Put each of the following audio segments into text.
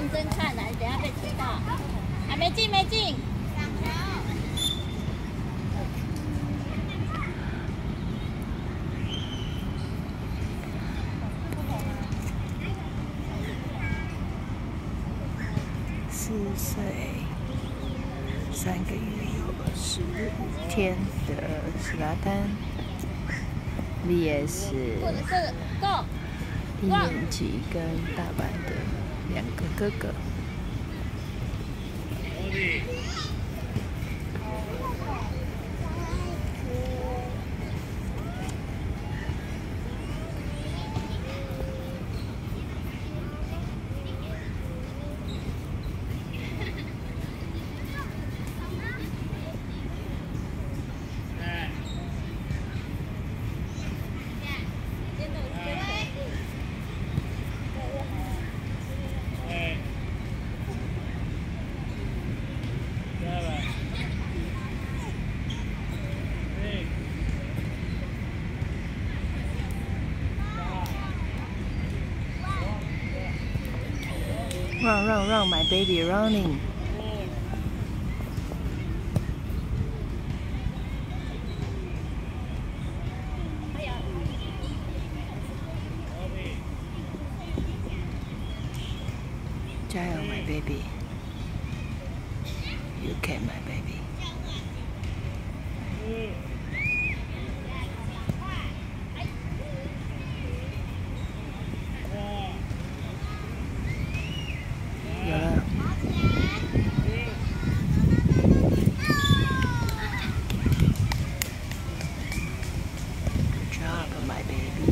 认真看来，等下被知道。还没进，没进。 4岁3个月有15天的斯拉丹 VS 1年级跟大班的2个哥哥。Run, run, run, my baby running. Jail, my baby. You can, my baby. Good job, my baby.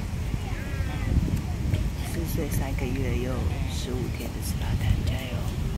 4岁3个月又15天的斯拉丹，加油！